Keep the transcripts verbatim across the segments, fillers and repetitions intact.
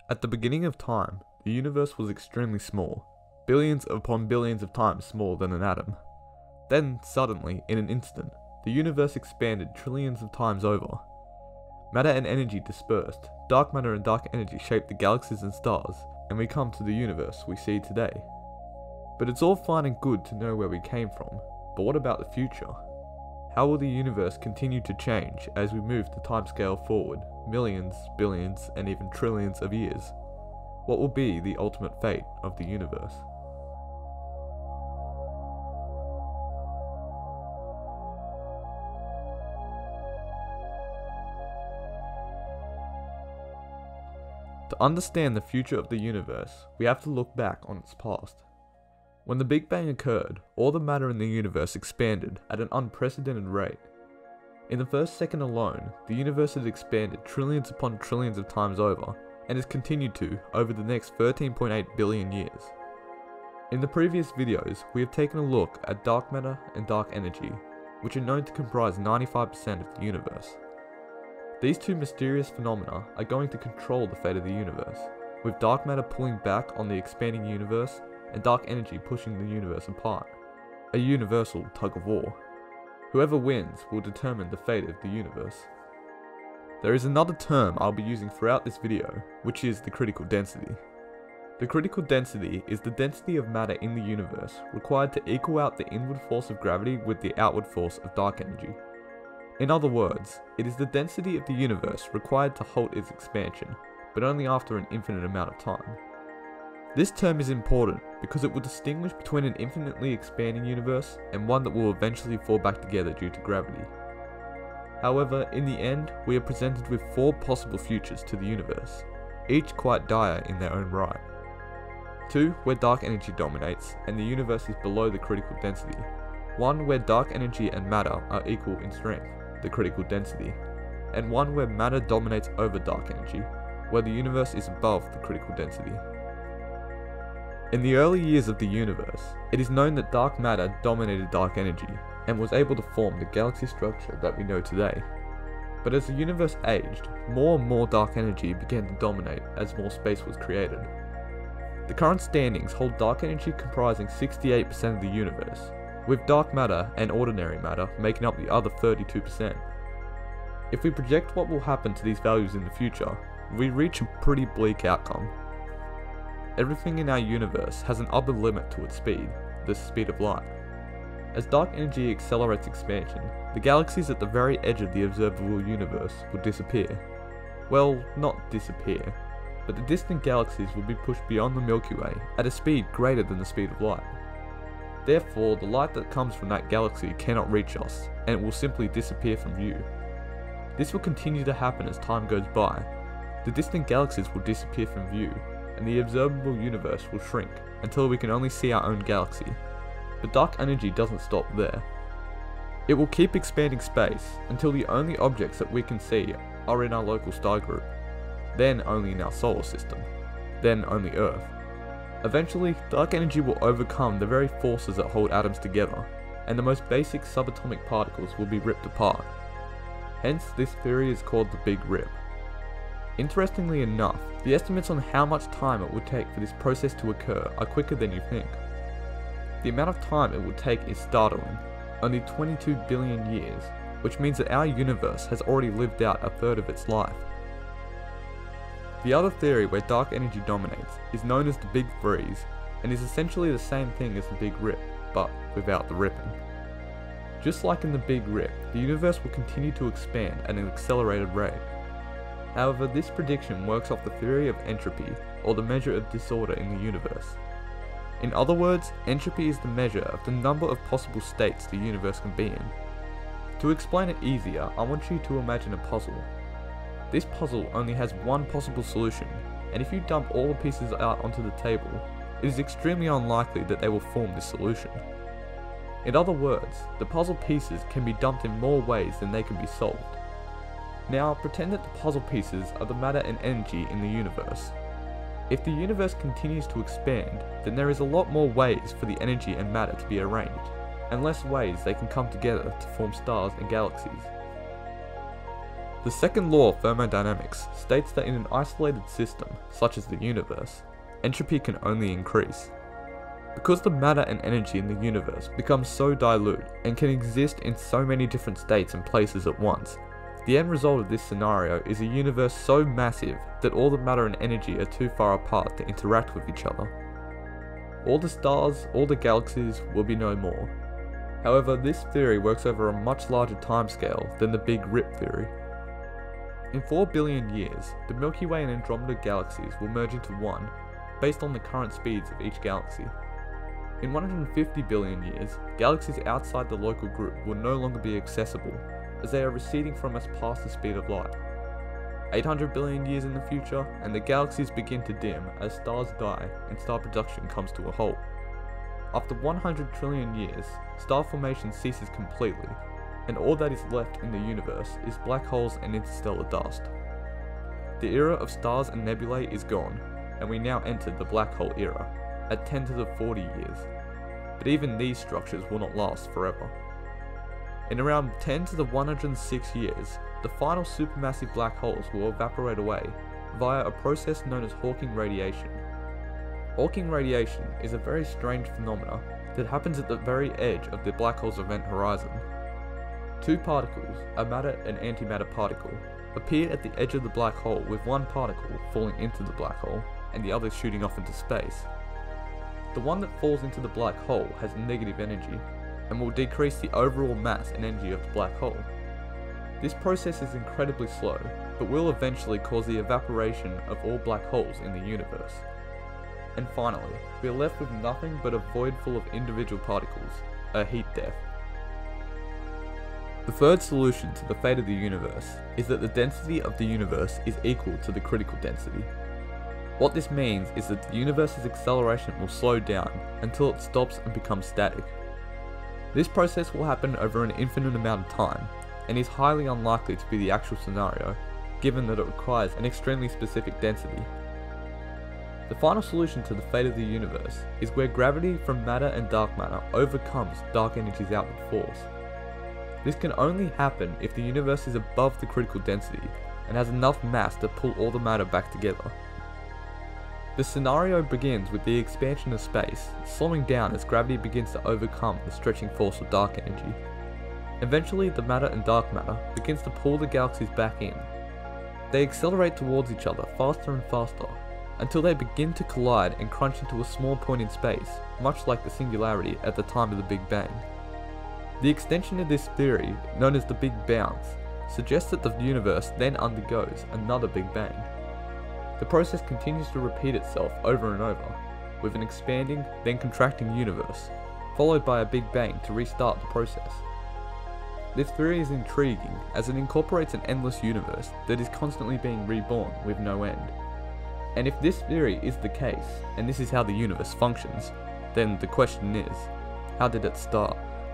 At the beginning of time, the universe was extremely small, billions upon billions of times smaller than an atom. Then, suddenly, in an instant, the universe expanded trillions of times over. Matter and energy dispersed, dark matter and dark energy shaped the galaxies and stars, and we come to the universe we see today. But it's all fine and good to know where we came from, but what about the future? How will the universe continue to change as we move the timescale forward, millions, billions, and even trillions of years? What will be the ultimate fate of the universe? To understand the future of the universe, we have to look back on its past. When the Big Bang occurred, all the matter in the universe expanded at an unprecedented rate. In the first second alone, the universe has expanded trillions upon trillions of times over, and has continued to over the next thirteen point eight billion years. In the previous videos, we have taken a look at dark matter and dark energy, which are known to comprise ninety-five percent of the universe. These two mysterious phenomena are going to control the fate of the universe, with dark matter pulling back on the expanding universe and dark energy pushing the universe apart. A universal tug of war. Whoever wins will determine the fate of the universe. There is another term I'll be using throughout this video, which is the critical density. The critical density is the density of matter in the universe required to equal out the inward force of gravity with the outward force of dark energy. In other words, it is the density of the universe required to halt its expansion, but only after an infinite amount of time. This term is important because it will distinguish between an infinitely expanding universe and one that will eventually fall back together due to gravity. However, in the end, we are presented with four possible futures to the universe, each quite dire in their own right. Two where dark energy dominates and the universe is below the critical density. One where dark energy and matter are equal in strength, the critical density, and one where matter dominates over dark energy, where the universe is above the critical density. In the early years of the universe, it is known that dark matter dominated dark energy, and was able to form the galaxy structure that we know today. But as the universe aged, more and more dark energy began to dominate as more space was created. The current standings hold dark energy comprising sixty-eight percent of the universe, with dark matter and ordinary matter making up the other thirty-two percent. If we project what will happen to these values in the future, we reach a pretty bleak outcome. Everything in our universe has an upper limit to its speed, the speed of light. As dark energy accelerates expansion, the galaxies at the very edge of the observable universe will disappear. Well, not disappear, but the distant galaxies will be pushed beyond the Milky Way at a speed greater than the speed of light. Therefore, the light that comes from that galaxy cannot reach us, and it will simply disappear from view. This will continue to happen as time goes by. The distant galaxies will disappear from view, and the observable universe will shrink until we can only see our own galaxy. But dark energy doesn't stop there. It will keep expanding space until the only objects that we can see are in our local star group, then only in our solar system, then only Earth. Eventually, dark energy will overcome the very forces that hold atoms together, and the most basic subatomic particles will be ripped apart. Hence, this theory is called the Big Rip. Interestingly enough, the estimates on how much time it would take for this process to occur are quicker than you think. The amount of time it would take is startling, only twenty-two billion years, which means that our universe has already lived out a third of its life. The other theory where dark energy dominates is known as the Big Freeze, and is essentially the same thing as the Big Rip, but without the ripping. Just like in the Big Rip, the universe will continue to expand at an accelerated rate. However, this prediction works off the theory of entropy, or the measure of disorder in the universe. In other words, entropy is the measure of the number of possible states the universe can be in. To explain it easier, I want you to imagine a puzzle. This puzzle only has one possible solution, and if you dump all the pieces out onto the table, it is extremely unlikely that they will form this solution. In other words, the puzzle pieces can be dumped in more ways than they can be solved. Now, pretend that the puzzle pieces are the matter and energy in the universe. If the universe continues to expand, then there is a lot more ways for the energy and matter to be arranged, and less ways they can come together to form stars and galaxies. The second law of thermodynamics states that in an isolated system, such as the universe, entropy can only increase. Because the matter and energy in the universe become so dilute and can exist in so many different states and places at once, the end result of this scenario is a universe so massive that all the matter and energy are too far apart to interact with each other. All the stars, all the galaxies will be no more. However, this theory works over a much larger timescale than the Big Rip theory. In four billion years, the Milky Way and Andromeda galaxies will merge into one, based on the current speeds of each galaxy. In one hundred fifty billion years, galaxies outside the local group will no longer be accessible, as they are receding from us past the speed of light. eight hundred billion years in the future, and the galaxies begin to dim as stars die and star production comes to a halt. After one hundred trillion years, star formation ceases completely, and all that is left in the universe is black holes and interstellar dust. The era of stars and nebulae is gone, and we now enter the black hole era, at ten to the forty years. But even these structures will not last forever. In around ten to the one hundred six years, the final supermassive black holes will evaporate away via a process known as Hawking radiation. Hawking radiation is a very strange phenomena that happens at the very edge of the black hole's event horizon. Two particles, a matter and antimatter particle, appear at the edge of the black hole with one particle falling into the black hole and the other shooting off into space. The one that falls into the black hole has negative energy and will decrease the overall mass and energy of the black hole. This process is incredibly slow, but will eventually cause the evaporation of all black holes in the universe. And finally, we are left with nothing but a void full of individual particles, a heat death. The third solution to the fate of the universe is that the density of the universe is equal to the critical density. What this means is that the universe's acceleration will slow down until it stops and becomes static. This process will happen over an infinite amount of time, and is highly unlikely to be the actual scenario, given that it requires an extremely specific density. The final solution to the fate of the universe is where gravity from matter and dark matter overcomes dark energy's outward force. This can only happen if the universe is above the critical density and has enough mass to pull all the matter back together. The scenario begins with the expansion of space, slowing down as gravity begins to overcome the stretching force of dark energy. Eventually, the matter and dark matter begins to pull the galaxies back in. They accelerate towards each other faster and faster, until they begin to collide and crunch into a small point in space, much like the singularity at the time of the Big Bang. The extension of this theory, known as the Big Bounce, suggests that the universe then undergoes another Big Bang. The process continues to repeat itself over and over, with an expanding, then contracting universe, followed by a Big Bang to restart the process. This theory is intriguing as it incorporates an endless universe that is constantly being reborn with no end. And if this theory is the case, and this is how the universe functions, then the question is, how did it start?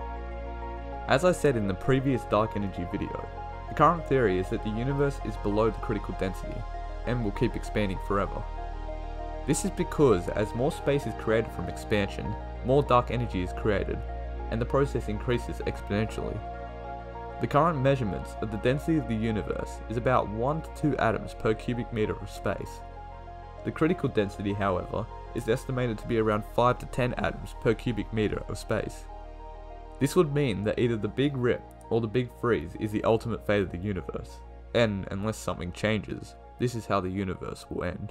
As I said in the previous dark energy video, the current theory is that the universe is below the critical density, and will keep expanding forever. This is because as more space is created from expansion, more dark energy is created, and the process increases exponentially. The current measurements of the density of the universe is about one to two atoms per cubic meter of space. The critical density, however, is estimated to be around five to ten atoms per cubic meter of space. This would mean that either the Big Rip or the Big Freeze is the ultimate fate of the universe, and unless something changes, this is how the universe will end.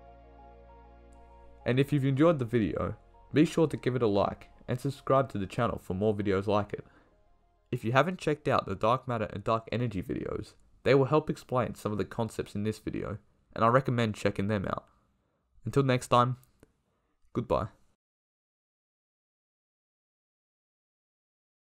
And if you've enjoyed the video, be sure to give it a like and subscribe to the channel for more videos like it. If you haven't checked out the dark matter and dark energy videos, they will help explain some of the concepts in this video, and I recommend checking them out. Until next time, goodbye.